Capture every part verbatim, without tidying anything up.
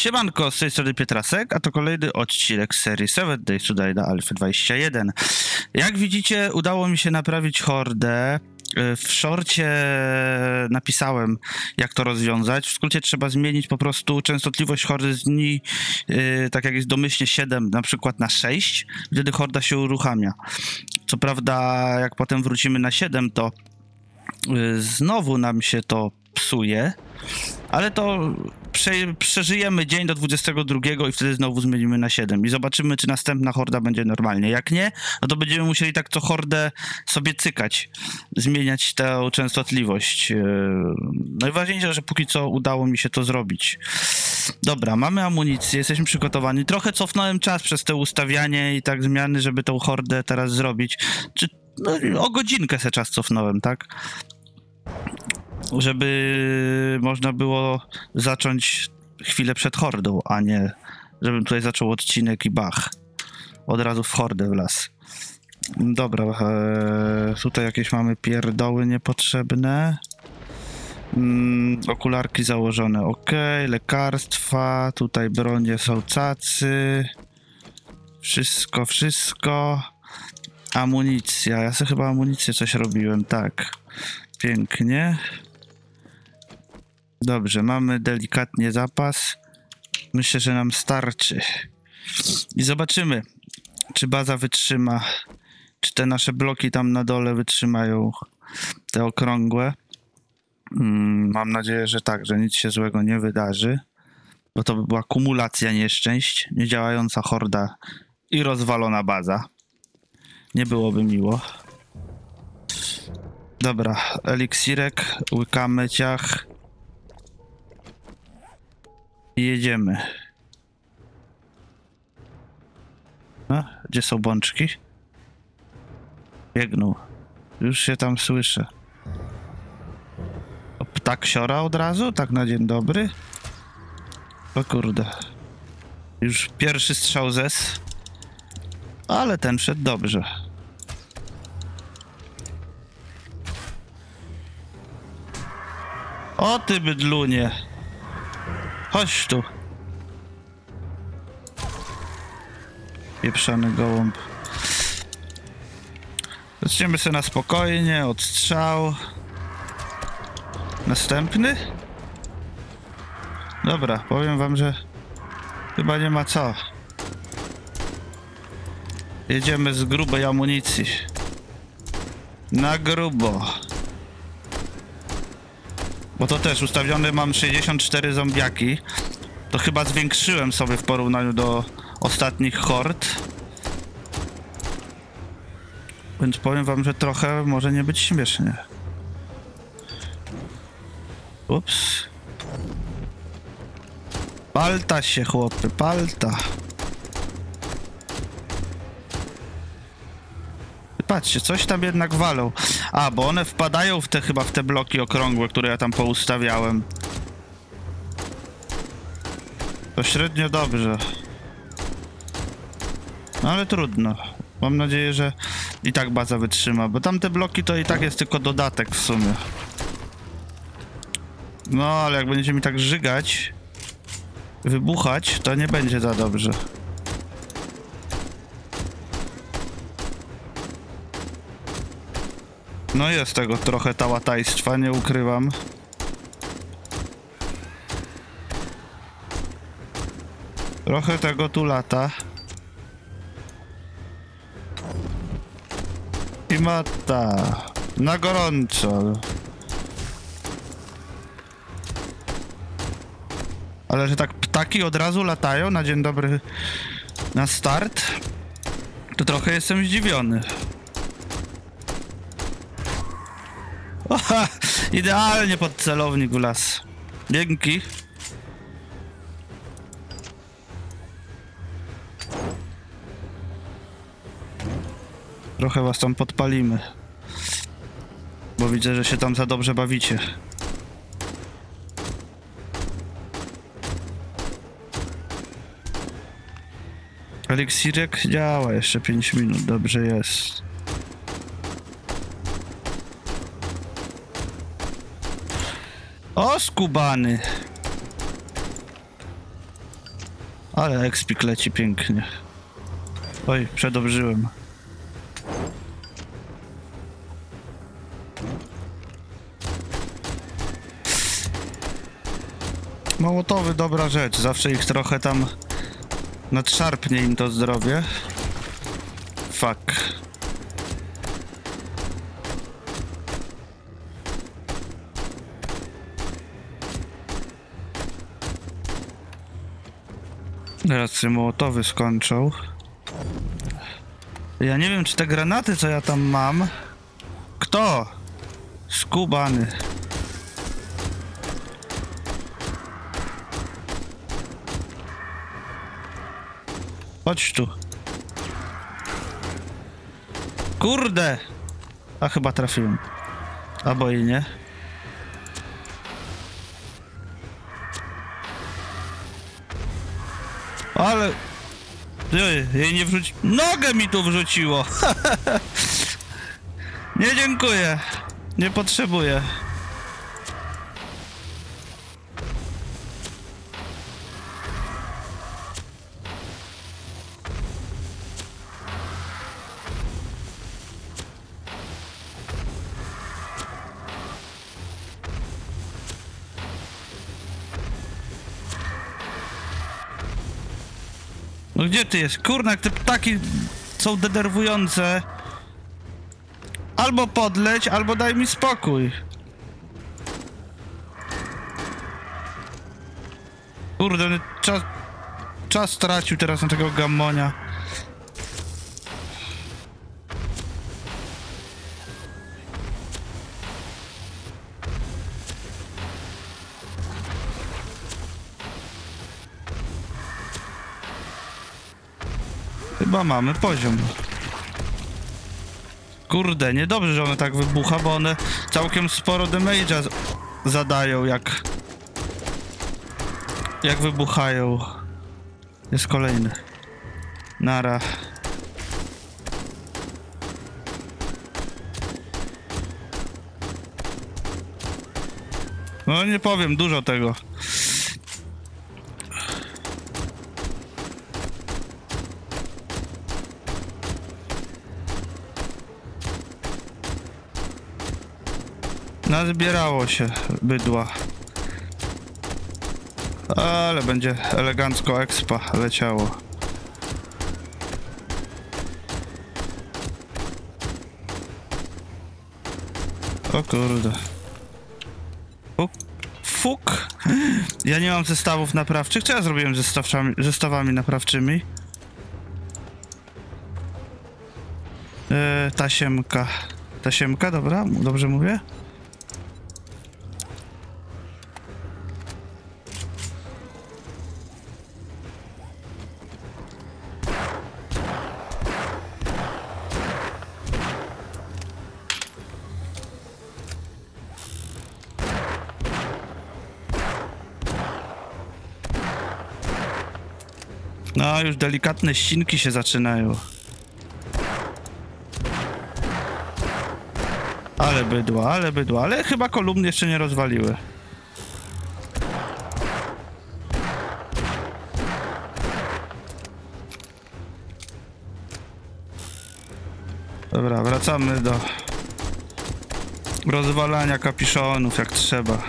Siemanko, z tej strony Pietrasek, a to kolejny odcinek z serii Seven Days to Die na Alpha dwadzieścia jeden. Jak widzicie, udało mi się naprawić hordę. W shorcie napisałem, jak to rozwiązać. W skrócie trzeba zmienić po prostu częstotliwość hordy z dni, yy, tak jak jest domyślnie siedem, na przykład na sześć. Wtedy horda się uruchamia. Co prawda, jak potem wrócimy na siedem, to yy, znowu nam się to psuje, ale to prze, przeżyjemy dzień do dwudziestego drugiego i wtedy znowu zmienimy na siedem i zobaczymy, czy następna horda będzie normalnie. Jak nie, no to będziemy musieli tak co hordę sobie cykać, zmieniać tę częstotliwość. Najważniejsze, że póki co udało mi się to zrobić. Dobra, mamy amunicję, jesteśmy przygotowani. Trochę cofnąłem czas przez te ustawianie i tak zmiany, żeby tą hordę teraz zrobić. Czy, no, o godzinkę se czas cofnąłem, tak? Żeby można było zacząć chwilę przed hordą, a nie żebym tutaj zaczął odcinek i bach. Od razu w hordę w las. Dobra, e, tutaj jakieś mamy pierdoły niepotrzebne. Mm, okularki założone, ok. Lekarstwa, tutaj bronie są cacy. Wszystko, wszystko. Amunicja, ja sobie chyba amunicję coś robiłem, tak. Pięknie. Dobrze, mamy delikatnie zapas. Myślę, że nam starczy. I zobaczymy, czy baza wytrzyma, czy te nasze bloki tam na dole wytrzymają, te okrągłe. Hmm, mam nadzieję, że tak, że nic się złego nie wydarzy, bo to by była kumulacja nieszczęść, niedziałająca horda i rozwalona baza. Nie byłoby miło. Dobra, eliksirek, łykamy ciach i jedziemy. No, gdzie są bączki? Biegną. Już się tam słyszę. O, ptak siora od razu? Tak na dzień dobry? O kurde. Już pierwszy strzał zes. Ale ten szedł dobrze. O ty bydlunie. Chodź tu. Pieprzony gołąb. Zaczniemy sobie na spokojnie, od strzał. Następny? Dobra, powiem wam, że chyba nie ma co. Jedziemy z grubej amunicji. Na grubo. Bo to też ustawione mam sześćdziesiąt cztery zombiaki. To chyba zwiększyłem sobie w porównaniu do ostatnich hord. Więc powiem wam, że trochę może nie być śmiesznie. Ups. Palta się, chłopy, palta. Patrzcie, coś tam jednak walą. A, bo one wpadają w te chyba w te bloki okrągłe, które ja tam poustawiałem. To średnio dobrze. No ale trudno. Mam nadzieję, że i tak baza wytrzyma, bo tamte bloki to i tak jest tylko dodatek w sumie. No, ale jak będziecie mi tak żygać, wybuchać, to nie będzie za dobrze. No jest tego trochę tałatajstwa, nie ukrywam. Trochę tego tu lata. I mata. Na gorąco. Ale że tak ptaki od razu latają na dzień dobry na start, to trochę jestem zdziwiony. Oha, idealnie pod celownik w las. Dzięki. Trochę was tam podpalimy. Bo widzę, że się tam za dobrze bawicie. Eliksirek działa jeszcze pięć minut, dobrze jest. O, skubany! Ale ekspik leci pięknie. Oj, przedobrzyłem. Mołotowy, dobra rzecz. Zawsze ich trochę tam nadszarpnie im to zdrowie. Fuck. Teraz się mołotowy skończą. Ja nie wiem, czy te granaty, co ja tam mam... Kto? Skubany. Chodź tu. Kurde! A chyba trafiłem. Albo i nie. Ale... Jej, jej nie wrzuci... Nogę mi tu wrzuciło! Nie dziękuję. Nie potrzebuję. No gdzie ty jest? Kurna, jak te ptaki są denerwujące. Albo podleć, albo daj mi spokój. Kurde, no czas... Czas stracił teraz na tego gammonia. Chyba mamy poziom. Kurde, niedobrze, że one tak wybucha, bo one całkiem sporo damage'a zadają, jak... Jak wybuchają. Jest kolejny. Nara. No nie powiem, dużo tego. Nazbierało się bydła. Ale będzie elegancko expa leciało. O kurde. Fuk. Fuk. Ja nie mam zestawów naprawczych. Co ja zrobiłem z zestawami, zestawami naprawczymi? Yy, tasiemka. Tasiemka, dobra? Dobrze mówię? No, już delikatne ścinki się zaczynają. Ale bydła, ale bydła, ale chyba kolumny jeszcze nie rozwaliły. Dobra, wracamy do rozwalania kapiszonów jak trzeba.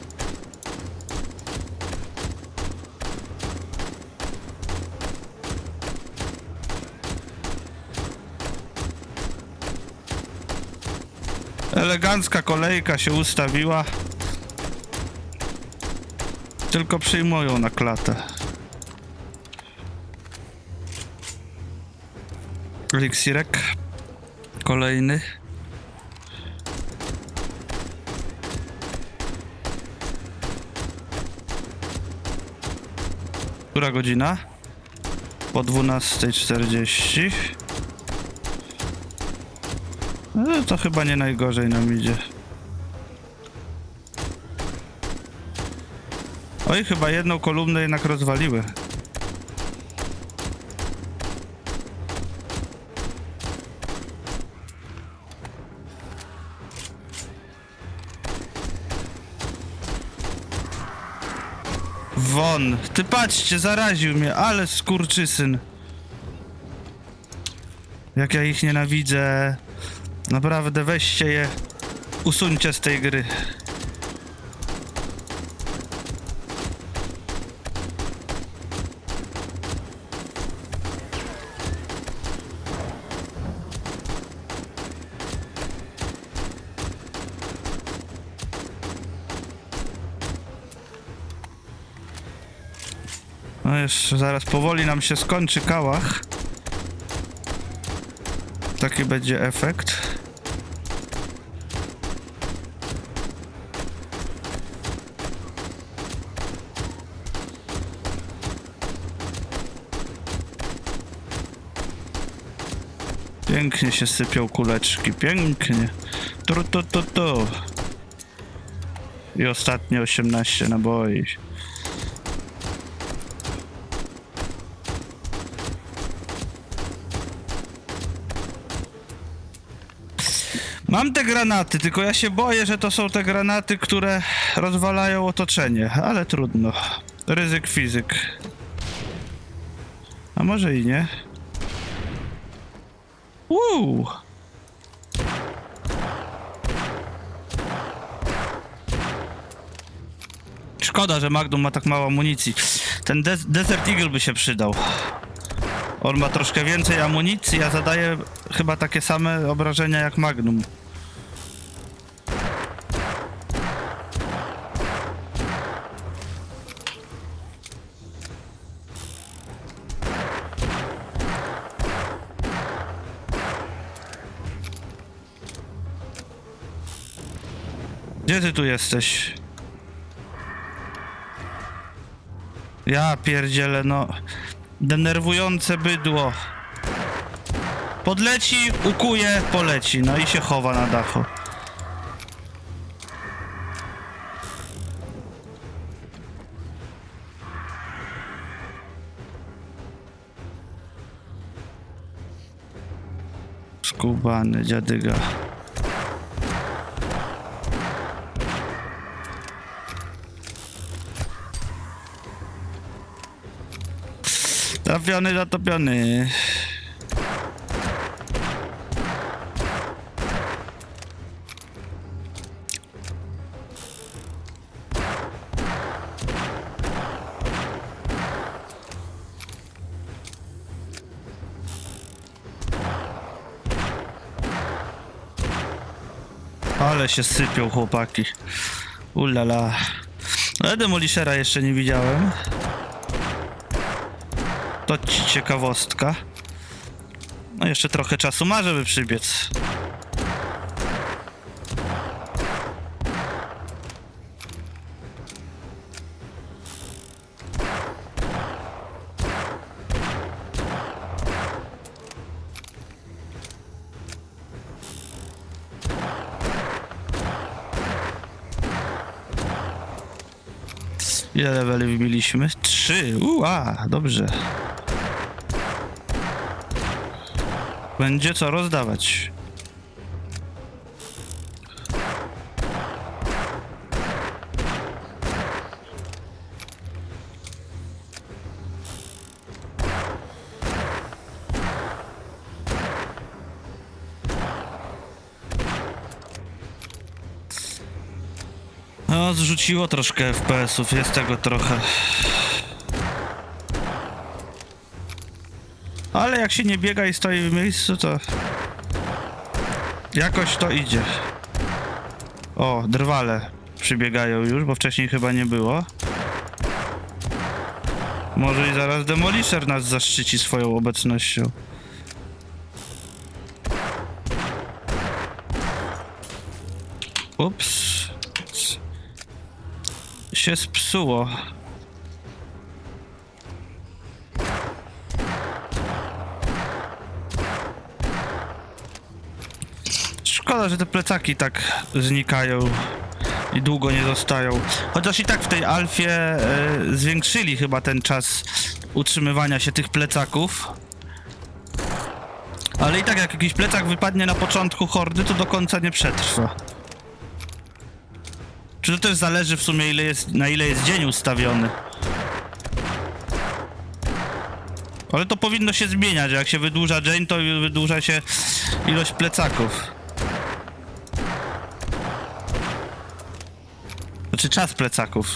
Elegancka kolejka się ustawiła. Tylko przyjmują na klatę. Eliksirek. Kolejny. Która godzina? Po dwunastej czterdzieści. No to chyba nie najgorzej nam idzie. Oj, chyba jedną kolumnę jednak rozwaliły. won. Ty patrzcie, zaraził mnie, ale skurczysyn. Jak ja ich nienawidzę. Naprawdę, weźcie je. Usuńcie z tej gry. No jeszcze zaraz powoli nam się skończy kałach. Taki będzie efekt. Pięknie się sypią kuleczki, pięknie. Tu, tu, tu, tu. I ostatnie osiemnaście naboi. Mam te granaty, tylko ja się boję, że to są te granaty, które rozwalają otoczenie, ale trudno. Ryzyk fizyk. A może i nie? Uuu! Szkoda, że Magnum ma tak mało amunicji. Ten De Desert Eagle by się przydał. On ma troszkę więcej amunicji, a zadaje chyba takie same obrażenia jak Magnum. Gdzie ty tu jesteś? Ja pierdzielę, no... Denerwujące bydło. Podleci, ukuje, poleci. No i się chowa na dachu. Skubany dziadyga. Trafiony, zatopiony. Ale się sypią chłopaki. Ulala. Ale Demolishera jeszcze nie widziałem. To ci ciekawostka. No jeszcze trochę czasu ma, żeby przybiec. Ile leveli wbiliśmy? Trzy. Ua, dobrze. Będzie co rozdawać. No, zrzuciło troszkę F P S-ów, jest tego trochę. Ale jak się nie biega i stoi w miejscu, to jakoś to idzie. O, drwale przybiegają już, bo wcześniej chyba nie było. Może i zaraz Demolisher nas zaszczyci swoją obecnością. Ups. Się spsuło. Szkoda, że te plecaki tak znikają i długo nie zostają. Chociaż i tak w tej alfie y, zwiększyli chyba ten czas utrzymywania się tych plecaków. Ale i tak jak jakiś plecak wypadnie na początku hordy, to do końca nie przetrwa. Czy to też zależy w sumie ile jest, na ile jest dzień ustawiony. Ale to powinno się zmieniać, jak się wydłuża Jane, to wydłuża się ilość plecaków. Znaczy czas plecaków.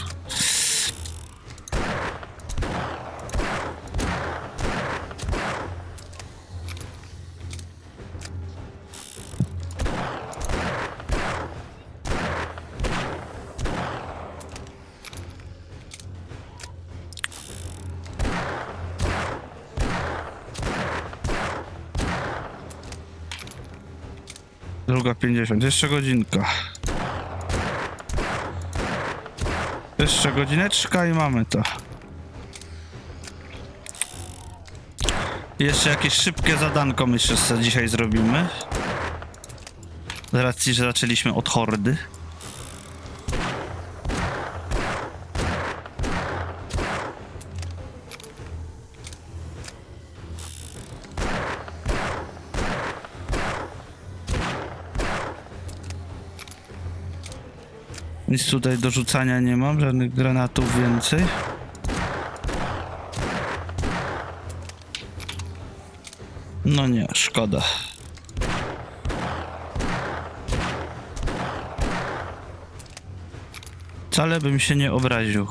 Druga pięćdziesiąt, jeszcze godzinka. Jeszcze godzineczka i mamy to. Jeszcze jakieś szybkie zadanko myślę, że dzisiaj zrobimy. Z racji, że zaczęliśmy od hordy. Nic tutaj do rzucania nie mam, żadnych granatów więcej. No nie, szkoda. Wcale bym się nie obraził.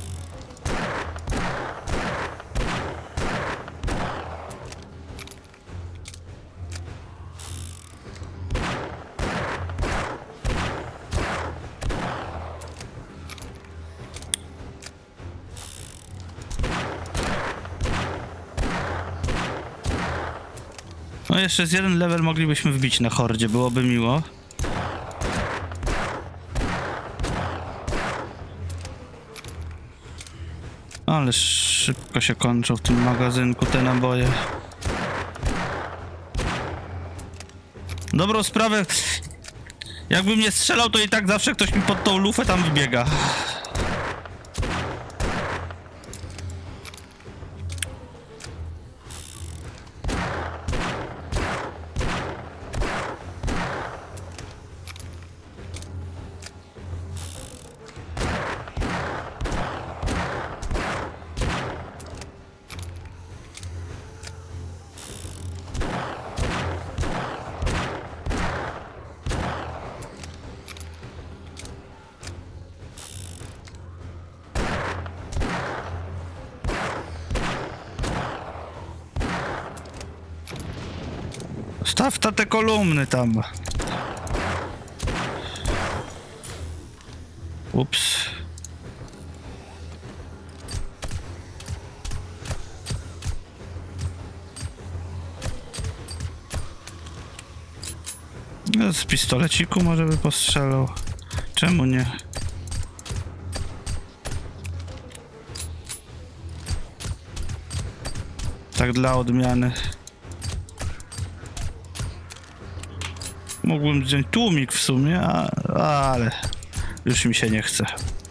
No jeszcze z jeden level moglibyśmy wbić na hordzie, byłoby miło. Ale szybko się kończą w tym magazynku te naboje. Dobrą sprawę, jakbym nie strzelał, to i tak zawsze ktoś mi pod tą lufę tam wbiega. Staw ta te kolumny tam. Ups. No, z pistoleciku może by postrzelał. Czemu nie? Tak dla odmiany. Mógłbym wziąć tłumik w sumie, a, ale już mi się nie chce.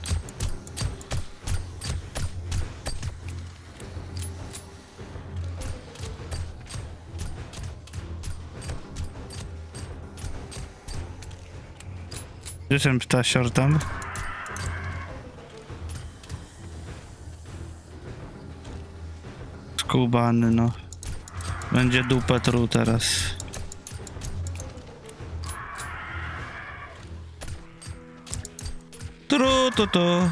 Gdzie ten ptasior tam? Skubany, no. Będzie dupę truł teraz. Tru, tu, tu.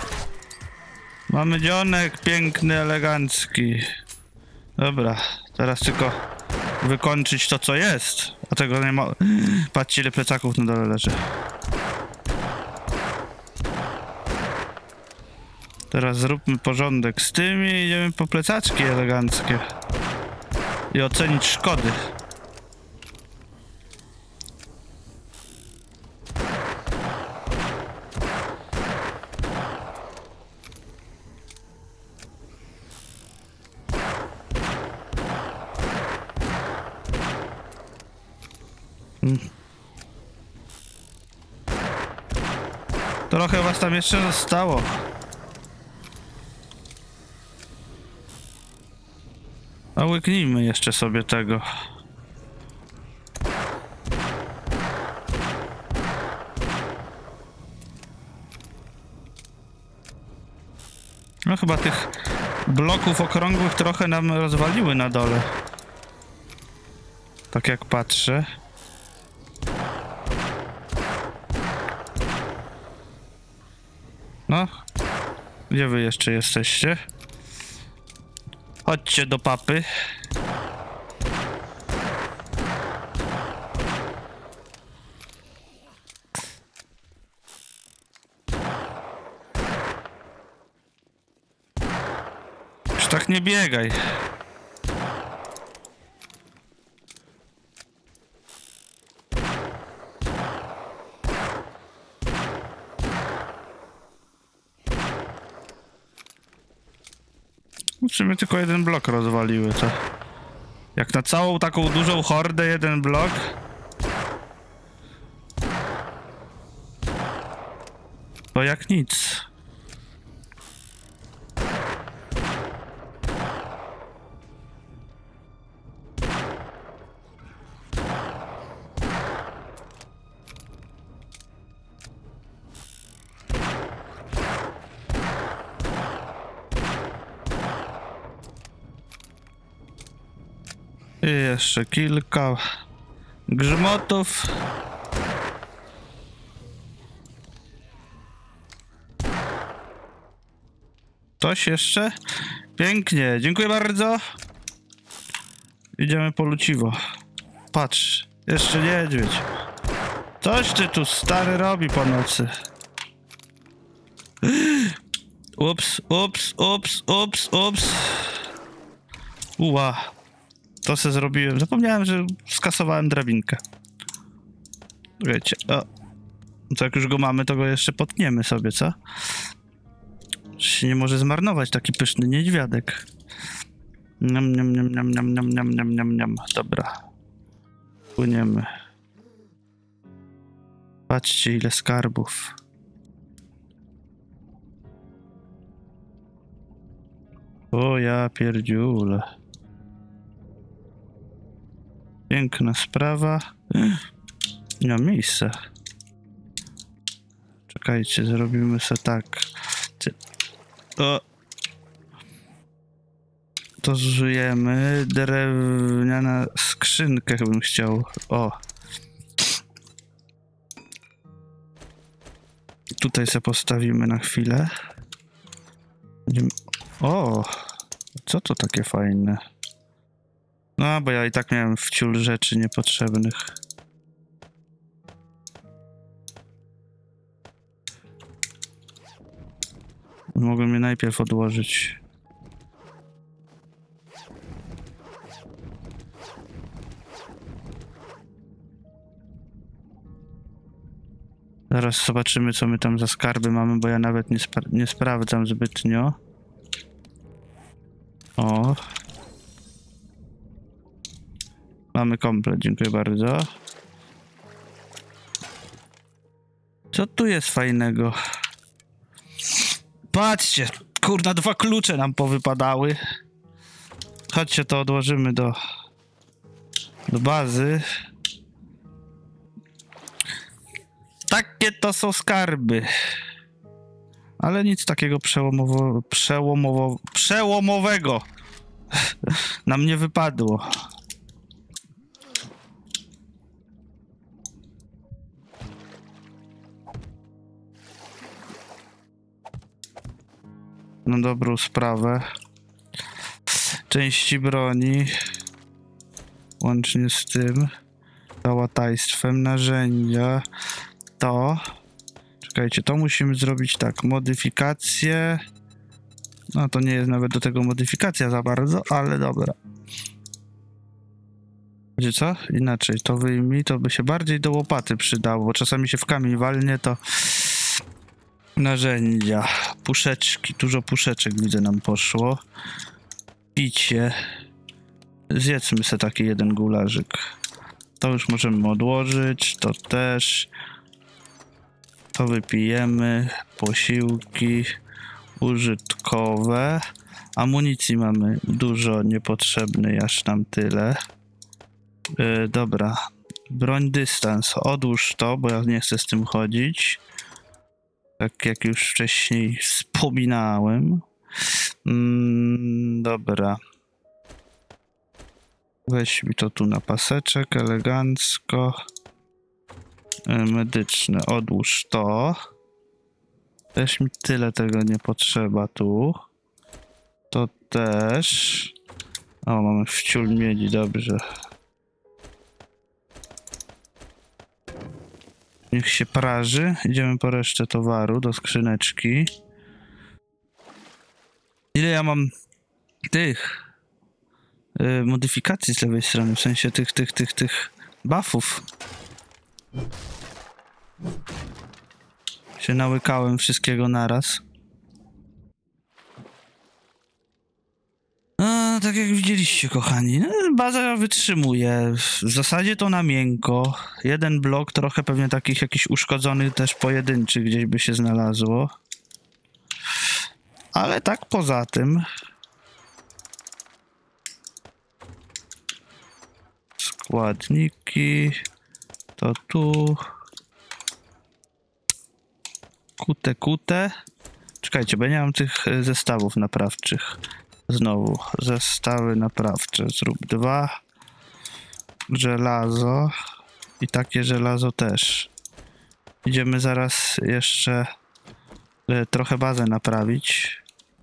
Mamy dzionek piękny, elegancki. Dobra, teraz tylko wykończyć to, co jest. A tego nie ma... Patrzcie, ile plecaków na dole leży. Teraz zróbmy porządek z tym i idziemy po plecaczki eleganckie. I ocenić szkody. Hmm. Trochę was tam jeszcze zostało. A łyknijmy jeszcze sobie tego. No chyba tych bloków okrągłych trochę nam rozwaliły na dole. Tak jak patrzę. No. Gdzie wy jeszcze jesteście? Chodźcie do papy. Już tak nie biegaj. W sumie tylko jeden blok rozwaliły, to... Jak na całą taką dużą hordę jeden blok... To jak nic. I jeszcze kilka grzmotów. Coś jeszcze? Pięknie, dziękuję bardzo. Idziemy po luciwo. Patrz, jeszcze niedźwiedź. Coś ty tu stary robi po nocy. Ups, ups, ups, ups, ups. Uła. To se zrobiłem. Zapomniałem, że skasowałem drabinkę. Wiecie, o. To jak już go mamy, to go jeszcze potniemy sobie, co? Się nie może zmarnować taki pyszny niedźwiadek. Niam, niam, niam, niam, niam, niam, niam, niam, niam, niam. Dobra. Płyniemy. Patrzcie, ile skarbów. O ja pierdziule. Piękna sprawa. Nie ma miejsca. Czekajcie, zrobimy sobie tak. O. To zużyjemy. Drewniana skrzynkę bym chciał. O. Tutaj sobie postawimy na chwilę. Będziemy... O. Co to takie fajne? No, bo ja i tak miałem wciul rzeczy niepotrzebnych. Mogłem je najpierw odłożyć. Zaraz zobaczymy, co my tam za skarby mamy, bo ja nawet nie, spra nie sprawdzam zbytnio. O. Mamy komplet, dziękuję bardzo. Co tu jest fajnego? Patrzcie, kurna, dwa klucze nam powypadały. Chodźcie, to odłożymy do, do bazy. Takie to są skarby. Ale nic takiego przełomowo, przełomowo, przełomowego nam nie wypadło. Na dobrą sprawę. Części broni. Łącznie z tym. Załatajstwem. Narzędzia. To. Czekajcie, to musimy zrobić tak. Modyfikacje. No to nie jest nawet do tego modyfikacja za bardzo, ale dobra. Wiecie co? Inaczej. To wyjmij, to by się bardziej do łopaty przydało, bo czasami się w kamień walnie, to... Narzędzia, puszeczki, dużo puszeczek widzę nam poszło. Picie. Zjedzmy sobie taki jeden gularzyk. To już możemy odłożyć, to też. To wypijemy. Posiłki użytkowe. Amunicji mamy dużo niepotrzebnej, aż nam tyle. Yy, dobra. Broń dystans. Odłóż to, bo ja nie chcę z tym chodzić. Tak jak już wcześniej wspominałem. Mm, dobra. Weź mi to tu na paseczek, elegancko. Medyczne, odłóż to. Też mi tyle tego nie potrzeba tu. To też. O, mamy wciół miedzi, dobrze. Niech się praży. Idziemy po resztę towaru do skrzyneczki. Ile ja mam tych yy, modyfikacji z lewej strony, w sensie tych, tych, tych, tych buffów. Się nałykałem wszystkiego naraz. No, tak jak widzieliście, kochani, no, baza wytrzymuje. W zasadzie to na miękko. Jeden blok, trochę pewnie takich jakichś uszkodzonych też pojedynczych gdzieś by się znalazło. Ale tak poza tym... Składniki... To tu... Kute, kute. Czekajcie, bo ja nie mam tych zestawów naprawczych. Znowu, zestawy naprawcze. Zrób dwa. Żelazo. I takie żelazo też. Idziemy zaraz jeszcze y, trochę bazę naprawić.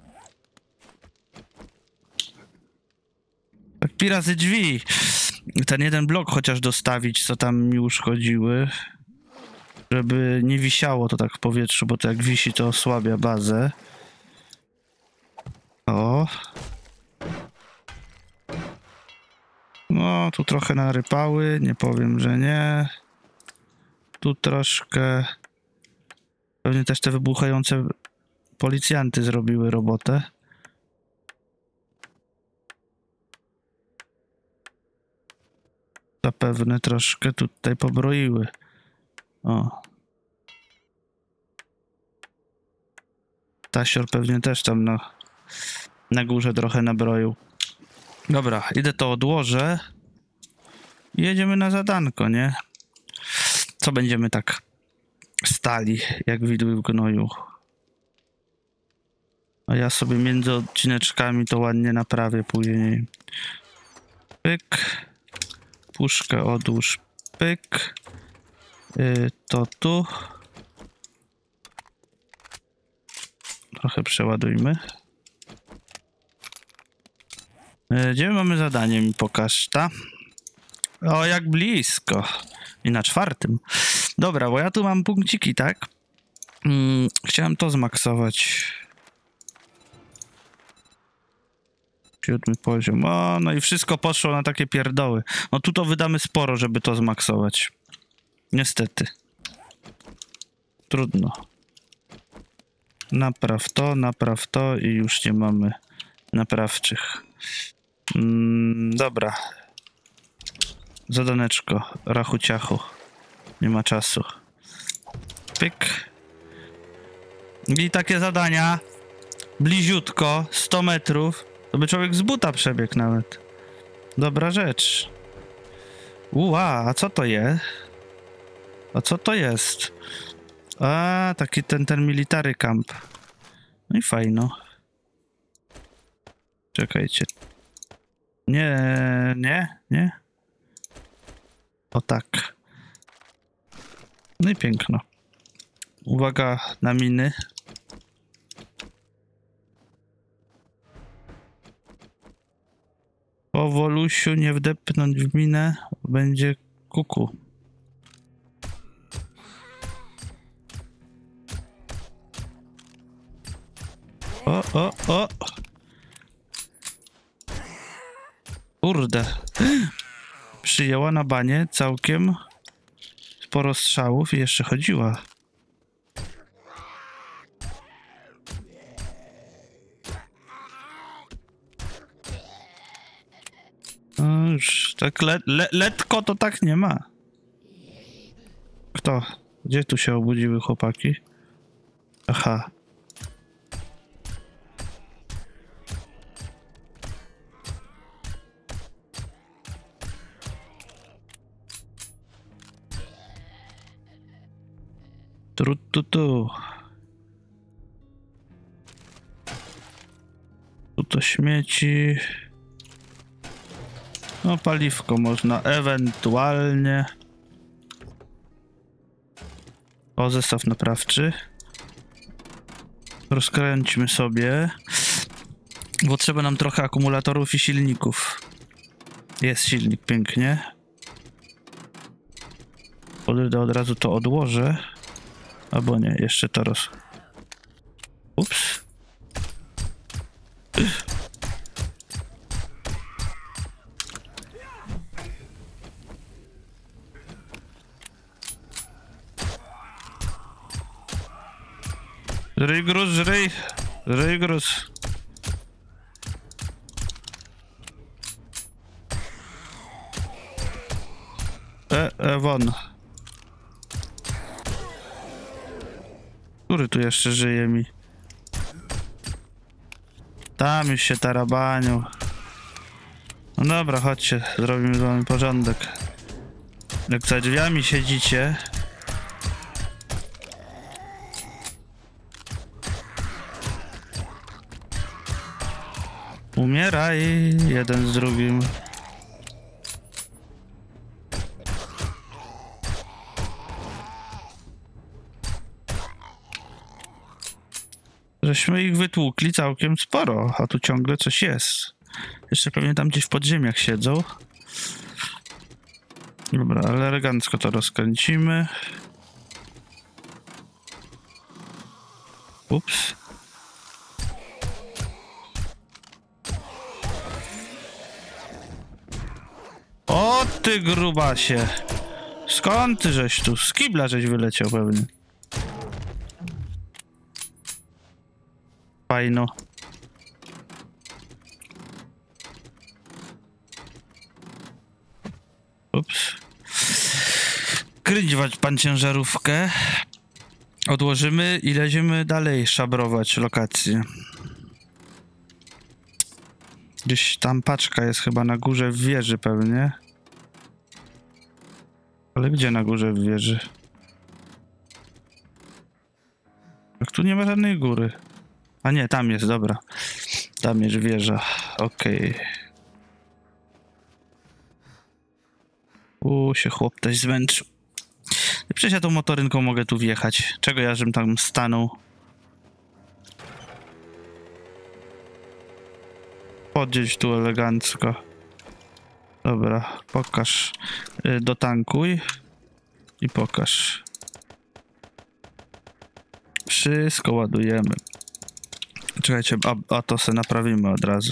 Tak pi razy drzwi. Ten jeden blok chociaż dostawić, co tam mi uszkodziły. Żeby nie wisiało to tak w powietrzu, bo to jak wisi, to osłabia bazę. O. No, tu trochę narypały, nie powiem, że nie. Tu troszkę... Pewnie też te wybuchające policjanty zrobiły robotę. Zapewne troszkę tutaj pobroiły. O. Tasior pewnie też tam na, na górze trochę nabroił. Dobra, idę to odłożę. I jedziemy na zadanko, nie? Co będziemy tak stali, jak widły w gnoju. A ja sobie między odcineczkami to ładnie naprawię później. Pyk. Puszkę odłóż. Pyk. Yy, to tu. Trochę przeładujmy. Yy, gdzie mamy zadanie? Mi pokaż, ta? O, jak blisko. I na czwartym. Dobra, bo ja tu mam punkciki, tak? Hmm, chciałem to zmaksować. Siódmy poziom. O, no i wszystko poszło na takie pierdoły. No tu to wydamy sporo, żeby to zmaksować. Niestety. Trudno. Napraw to, napraw to i już nie mamy naprawczych. Mm, dobra. Zadaneczko. Rachu ciachu. Nie ma czasu. Pyk. I takie zadania. Bliziutko. sto metrów. To by człowiek z buta przebiegł nawet. Dobra rzecz. Ua, a co to jest? A co to jest? A, taki ten, ten military camp. No i fajno. Czekajcie. Nie, nie, nie. O tak. No i piękno. Uwaga na miny. Powolusiu, nie wdepnąć w minę, będzie kuku. O, o, o! Kurde. Przyjęła na banie całkiem sporo strzałów i jeszcze chodziła. No już tak le, le, letko to tak nie ma. Kto? Gdzie tu się obudziły chłopaki? Aha. Tru, tu, tu. do śmieci. No paliwko można ewentualnie. O, zestaw naprawczy. Rozkręćmy sobie. Bo trzeba nam trochę akumulatorów i silników. Jest silnik, pięknie. Podejdę od razu to odłożę. Albo nie, jeszcze to roz... Ups. Żryj gruz, żryj. Żryj gruz. E, e, won. Który tu jeszcze żyje mi? Tam już się tarabanił. No dobra, chodźcie, zrobimy z wami porządek. Jak za drzwiami siedzicie... Umieraj jeden z drugim. Żeśmy ich wytłukli całkiem sporo, a tu ciągle coś jest. Jeszcze pewnie tam gdzieś w podziemiach siedzą. Dobra, ale elegancko to rozkręcimy. Ups. O ty grubasie! Skąd ty żeś tu? Z kibla żeś wyleciał pewnie. Fajno. Ups. Kręcić pan ciężarówkę. Odłożymy i lecimy dalej szabrować lokację. Gdzieś tam paczka jest chyba na górze w wieży pewnie. Ale gdzie na górze w wieży? Jak tu nie ma żadnej góry. A nie, tam jest, dobra. Tam jest wieża. Okej. Okay. U, się chłop też zmęczył. Przecież ja tą motorynką mogę tu wjechać. Czego ja, żebym tam stanął? Podjedź tu elegancko. Dobra, pokaż. Yy, dotankuj. I pokaż. Wszystko ładujemy. Czekajcie, a, a to se naprawimy od razu.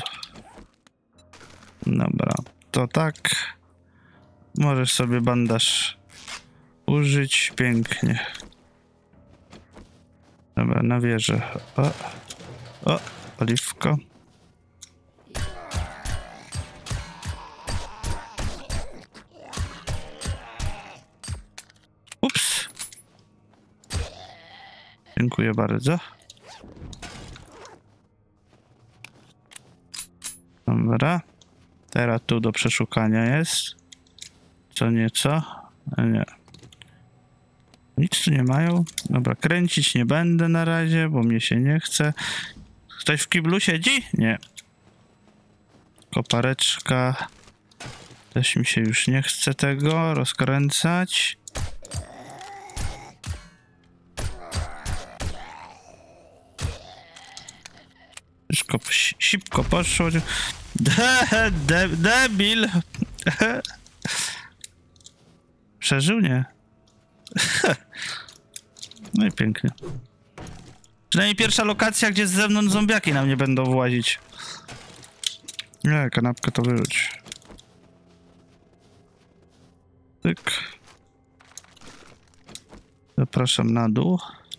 Dobra, to tak. Możesz sobie bandaż użyć. Pięknie. Dobra, na wieżę. O, o, paliwko. Ups. Dziękuję bardzo. Dobra. Teraz tu do przeszukania jest. Co nieco? A nie. Nic tu nie mają. Dobra, kręcić nie będę na razie, bo mnie się nie chce. Ktoś w kiblu siedzi? Nie. Kopareczka. Też mi się już nie chce tego rozkręcać. Wszystko sipko poszło. De, de, debil. Przeżył? Nie. No i pięknie. Przynajmniej pierwsza lokacja, gdzie z zewnątrz zombiaki na mnie będą włazić. Nie, kanapkę to wyrzuć. Tyk. Zapraszam na dół.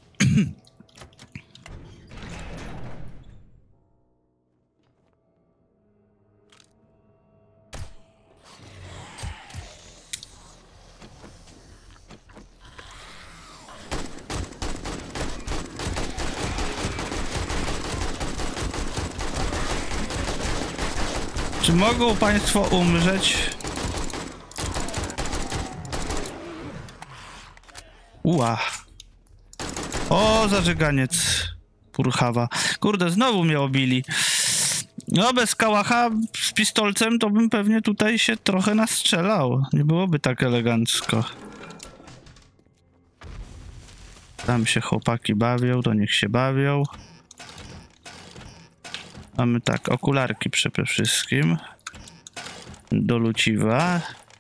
Czy mogą państwo umrzeć? Ua. O, zażyganiec. Purchawa. Kurde, znowu mnie obili. No bez kałacha z pistolcem to bym pewnie tutaj się trochę nastrzelał. Nie byłoby tak elegancko. Tam się chłopaki bawią, to niech się bawią. Mamy tak, okularki przede wszystkim. Do luciwa.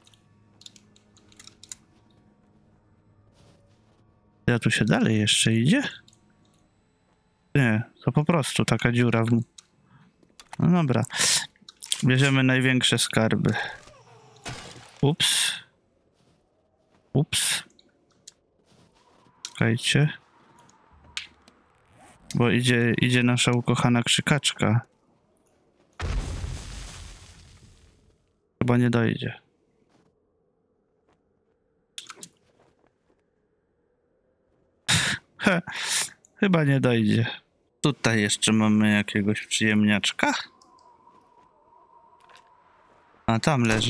Ja tu się dalej jeszcze idzie? Nie, to po prostu taka dziura w... No dobra. Bierzemy największe skarby. Ups. Ups. Czekajcie. Bo idzie, idzie nasza ukochana krzykaczka. Chyba nie dojdzie. He, chyba nie dojdzie. Tutaj jeszcze mamy jakiegoś przyjemniaczka. A tam leży.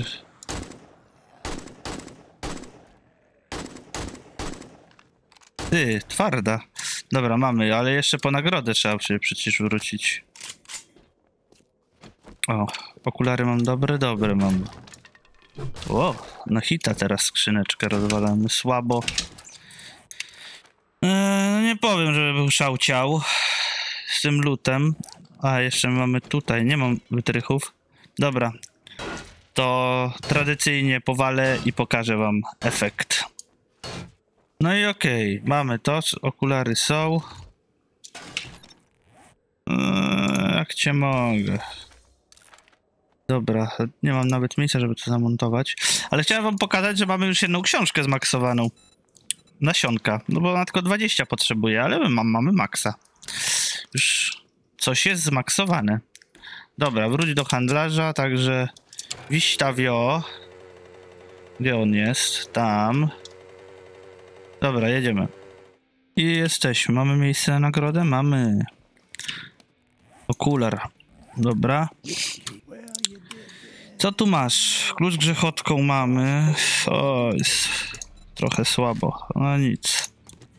Ty, twarda. Dobra, mamy, ale jeszcze po nagrodę trzeba się przecież wrócić. O, okulary mam dobre, dobre mam. O, na hita teraz skrzyneczkę rozwalamy. Słabo. Eee, nie powiem, żeby był szałciał z tym lutem. A, jeszcze mamy tutaj, nie mam wytrychów. Dobra. To tradycyjnie powalę i pokażę wam efekt. No i okej, okay, mamy to, okulary są. Eee, jak cię mogę. Dobra, nie mam nawet miejsca, żeby to zamontować. Ale chciałem wam pokazać, że mamy już jedną książkę zmaksowaną. Nasionka, no bo ona tylko dwadzieścia potrzebuje, ale my mam, mamy maksa. Już coś jest zmaksowane. Dobra, wróć do handlarza, także Wiśtawio. Gdzie on jest? Tam. Dobra, jedziemy. I jesteśmy. Mamy miejsce na nagrodę? Mamy. Okular. Dobra. Co tu masz? Klucz grzechotką mamy. O, jest trochę słabo. No nic.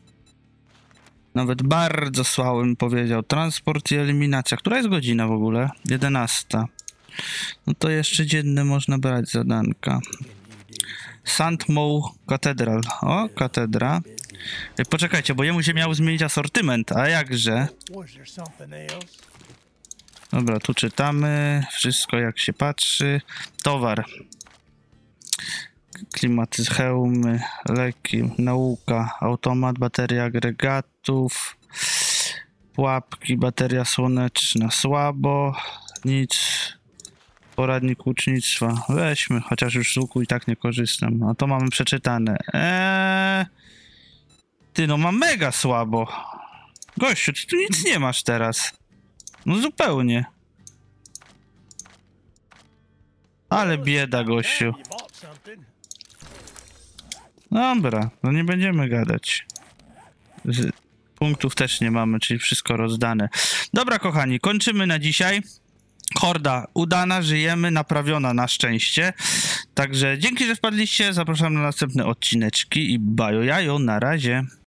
Nawet bardzo słabo bym powiedział. Transport i eliminacja. Która jest godzina w ogóle? jedenasta. No to jeszcze dzienne można brać zadanka. Sandmow Katedral. O, katedra. Poczekajcie, bo jemu się miał zmienić asortyment. A jakże? Dobra, tu czytamy. Wszystko jak się patrzy. Towar. Klimatyz, hełmy, leki, nauka, automat, bateria agregatów, pułapki, bateria słoneczna, słabo, nic, poradnik łucznictwa, weźmy, chociaż już z łuku i tak nie korzystam, a to mamy przeczytane. Eee... Ty, no mam mega słabo. Gościu, ty tu nic nie masz teraz. No zupełnie. Ale bieda, gościu. Dobra, no nie będziemy gadać. Z punktów też nie mamy, czyli wszystko rozdane. Dobra, kochani, kończymy na dzisiaj. Horda udana, żyjemy, naprawiona na szczęście. Także dzięki, że wpadliście. Zapraszam na następne odcineczki i bajo jajo, na razie.